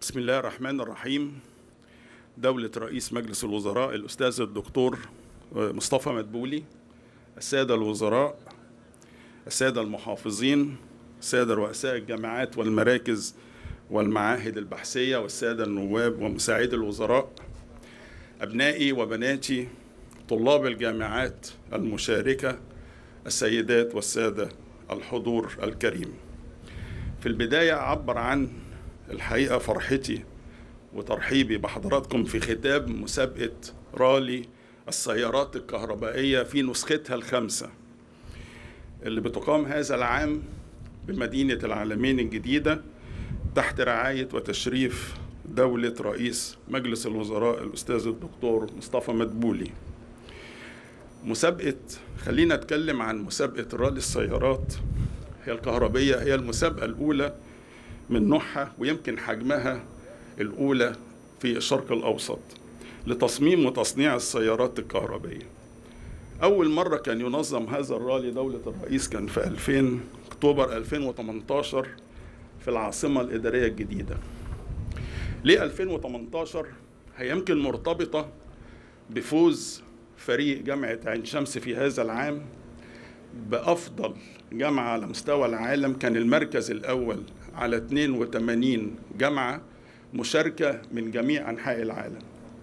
بسم الله الرحمن الرحيم. دولة رئيس مجلس الوزراء الأستاذ الدكتور مصطفى مدبولي، السادة الوزراء، السادة المحافظين، السادة رؤساء الجامعات والمراكز والمعاهد البحثية، والسادة النواب ومساعدي الوزراء، أبنائي وبناتي طلاب الجامعات المشاركة، السيدات والسادة الحضور الكريم. في البداية أعبر عن الحقيقة فرحتي وترحيبي بحضراتكم في ختام مسابقة رالي السيارات الكهربائية في نسختها الخامسة اللي بتقام هذا العام بمدينة العالمين الجديدة تحت رعاية وتشريف دولة رئيس مجلس الوزراء الأستاذ الدكتور مصطفى مدبولي. خلينا نتكلم عن مسابقة رالي السيارات هي الكهربائية. هي المسابقة الأولى من نوعها ويمكن حجمها الأولى في الشرق الأوسط لتصميم وتصنيع السيارات الكهربائية. أول مرة كان ينظم هذا الرالي دولة الرئيس كان في 2000 أكتوبر 2018 في العاصمة الإدارية الجديدة. ليه 2018؟ هي يمكن مرتبطة بفوز فريق جامعة عين شمس في هذا العام بأفضل جامعة على مستوى العالم. كان المركز الأول على 82 جامعة مشاركة من جميع أنحاء العالم.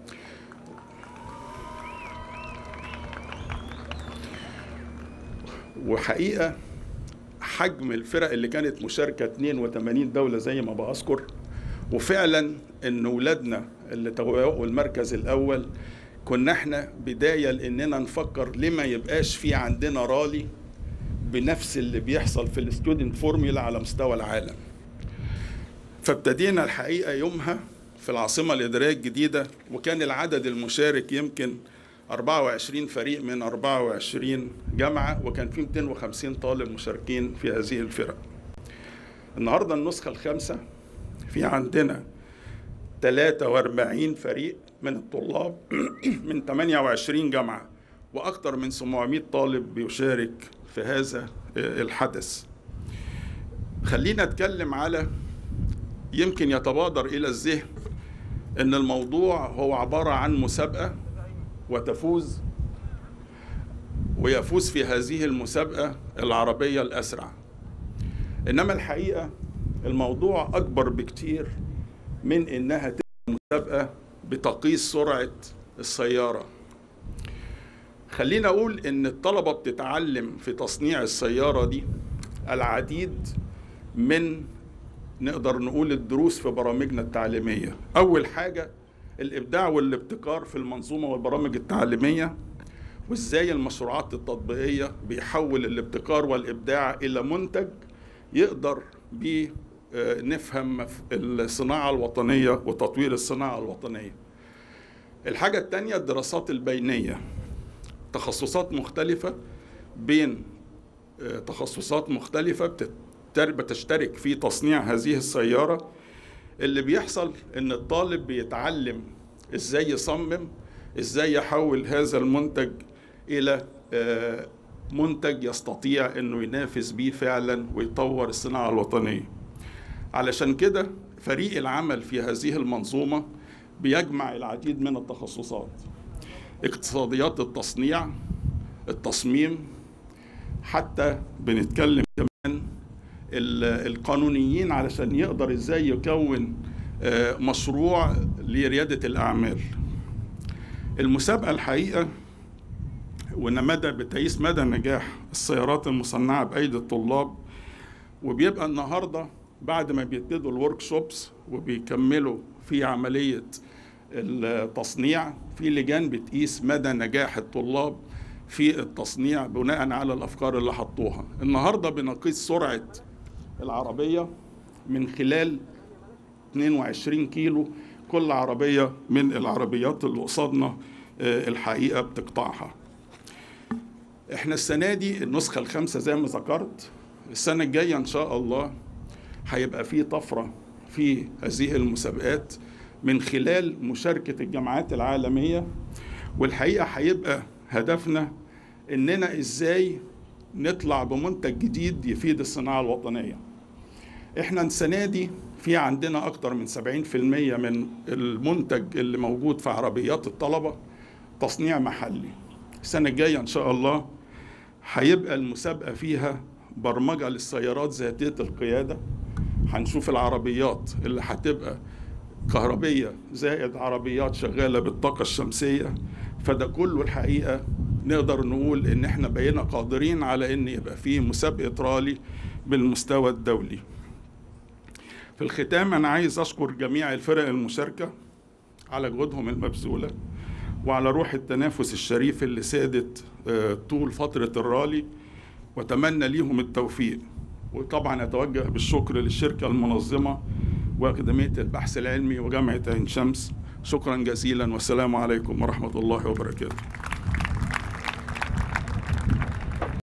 وحقيقة حجم الفرق اللي كانت مشاركة 82 دولة زي ما بذكر، وفعلا إن ولادنا اللي تبوأوا المركز الأول كنا احنا بداية لأننا نفكر لما يبقاش في عندنا رالي بنفس اللي بيحصل في الستودنت فورمولا على مستوى العالم. فابتدينا الحقيقة يومها في العاصمة الإدارية الجديدة، وكان العدد المشارك يمكن 24 فريق من 24 جامعة، وكان في 250 طالب مشاركين في هذه الفرق. النهاردة النسخة الخامسة في عندنا 43 فريق من الطلاب من 28 جامعة، وأكثر من 700 طالب بيشارك في هذا الحدث. خلينا نتكلم على يمكن يتبادر إلى الذهن أن الموضوع هو عبارة عن مسابقة ويفوز في هذه المسابقة العربية الأسرع. إنما الحقيقة الموضوع أكبر بكتير من إنها تبقى مسابقة بتقييس سرعة السيارة. خلينا أقول إن الطلبة بتتعلم في تصنيع السيارة دي العديد من نقدر نقول الدروس في برامجنا التعليمية. أول حاجة الإبداع والابتكار في المنظومة والبرامج التعليمية، وإزاي المشروعات التطبيقية بيحول الابتكار والإبداع إلى منتج يقدر بيه نفهم الصناعة الوطنية وتطوير الصناعة الوطنية. الحاجة التانية الدراسات البينية، تخصصات مختلفة بين تخصصات مختلفة بتشترك في تصنيع هذه السيارة. اللي بيحصل إن الطالب بيتعلم إزاي يصمم، إزاي يحول هذا المنتج إلى منتج يستطيع إنه ينافس بيه فعلا ويطور الصناعة الوطنية. علشان كده فريق العمل في هذه المنظومة بيجمع العديد من التخصصات: اقتصاديات التصنيع، التصميم، حتى بنتكلم كمان القانونيين علشان يقدر ازاي يكون مشروع لريادة الأعمال. المسابقة الحقيقة بتقيس مدى نجاح السيارات المصنعة بأيدي الطلاب، وبيبقى النهاردة بعد ما بيبتدوا الورك شوبس وبيكملوا في عملية التصنيع في لجان بتقيس مدى نجاح الطلاب في التصنيع بناء على الأفكار اللي حطوها. النهاردة بنقيس سرعة العربية من خلال 22 كيلو كل عربية من العربيات اللي قصادنا الحقيقة بتقطعها. احنا السنة دي النسخة الخامسة زي ما ذكرت. السنة الجاية إن شاء الله هيبقى فيه طفرة في هذه المسابقات من خلال مشاركة الجامعات العالمية، والحقيقة هيبقى هدفنا إننا إزاي نطلع بمنتج جديد يفيد الصناعة الوطنية. إحنا السنة دي في عندنا أكتر من 70% من المنتج اللي موجود في عربيات الطلبة تصنيع محلي. السنة الجاية إن شاء الله هيبقى المسابقة فيها برمجة للسيارات ذاتية القيادة. هنشوف العربيات اللي هتبقى كهربية زائد عربيات شغالة بالطاقة الشمسية. فده كله الحقيقة نقدر نقول إن إحنا بقينا قادرين على إن يبقى فيه مسابقة رالي بالمستوى الدولي. في الختام أنا عايز أشكر جميع الفرق المشاركة على جهودهم المبذولة وعلى روح التنافس الشريف اللي سادت طول فترة الرالي، وأتمنى ليهم التوفيق. وطبعا أتوجه بالشكر للشركة المنظمة وأكاديمية البحث العلمي وجامعة عين شمس. شكرا جزيلا والسلام عليكم ورحمة الله وبركاته.